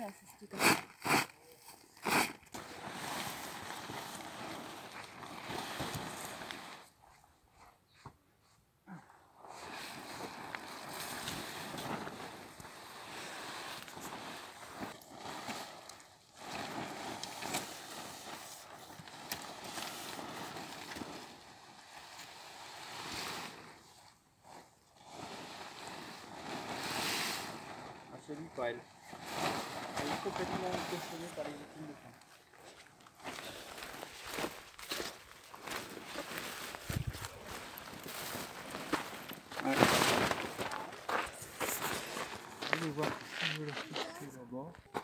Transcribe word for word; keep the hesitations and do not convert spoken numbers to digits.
सृष्टि करे Celui pas elle. Elle est complètement impressionnée par les victimes de faim. Ouais. Allez voir si je veux la là-bas.